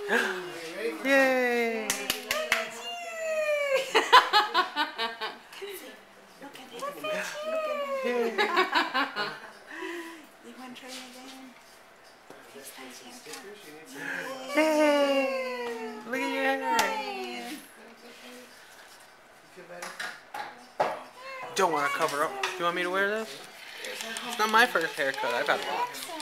Yay! Look at it. Look at it. You want to try it again? This time's haircut. Yay! Look at your hair. Don't want to cover up. Do you want me to wear this? It's not my first haircut. I've had lots.